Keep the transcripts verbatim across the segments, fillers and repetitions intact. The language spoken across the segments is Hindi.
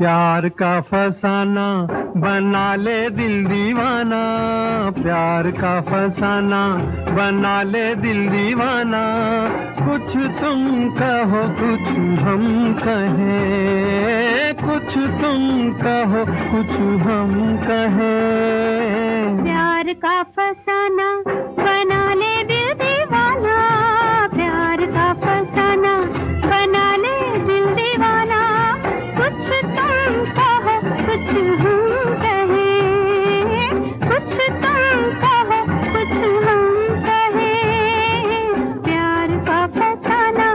प्यार का फसाना बना ले दिल दीवाना, प्यार का फसाना बना ले दिल दीवाना। कुछ तुम कहो कुछ हम कहें, कुछ तुम कहो कुछ हम कहें। प्यार का फसाना बना ले दिल दीवाना, प्यार का फसाना बना ले दिल दीवाना। कुछ तुम कहो कुछ हम कहें, कुछ तुम कहो कुछ हम कहें। प्यार का फसाना।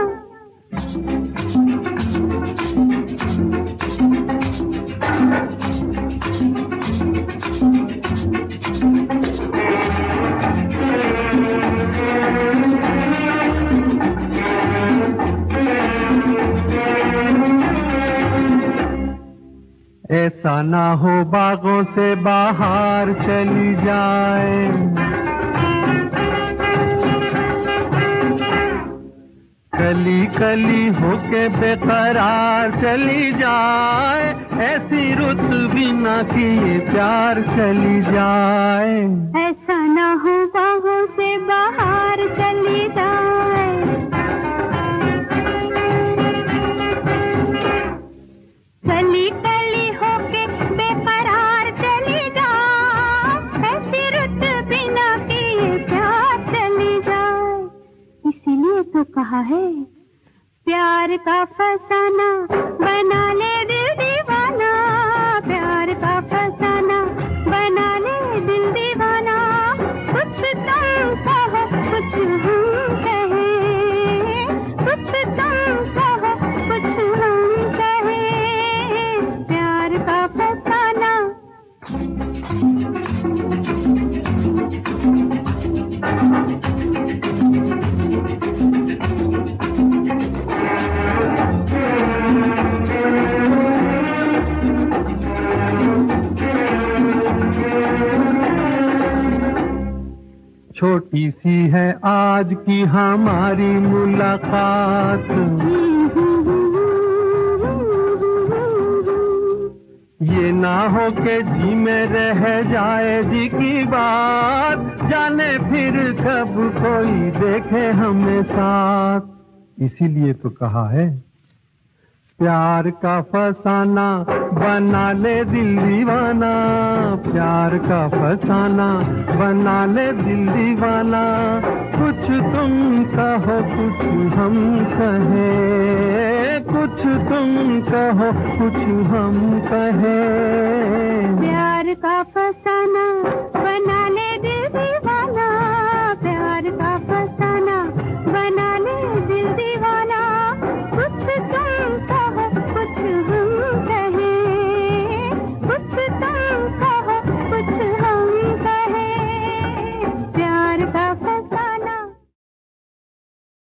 ऐसा ना हो बागों से बाहर चली जाए, कली कली होके बेकरार चली जाए। ऐसी रुत बिना किए प्यार चली जाए। ऐसा ना हो बाहों से बाहर चली जाए, कली कली होके बेकरार चली जाए। ऐसी रुत बिना किए प्यार चली जाए। इसीलिए तो कहा है प्यार का फसाना बना ले दिल दीवाना, प्यार का फसाना बना ले दिल दीवाना। कुछ तुम कहो कुछ हम कहें, कुछ तुम कहो कुछ हम कहें। प्यार का फसाना। छोटी सी है आज की हमारी मुलाकात, ये ना हो के जी में रह जाए जी की बात। जाने फिर कब कोई देखे हमें साथ। इसीलिए तो कहा है प्यार का फसाना बना ले दिल दीवाना, प्यार का फसाना बना ले दिल दीवाना। कुछ तुम कहो कुछ हम कहें, कुछ तुम कहो कुछ हम कहें। प्यार का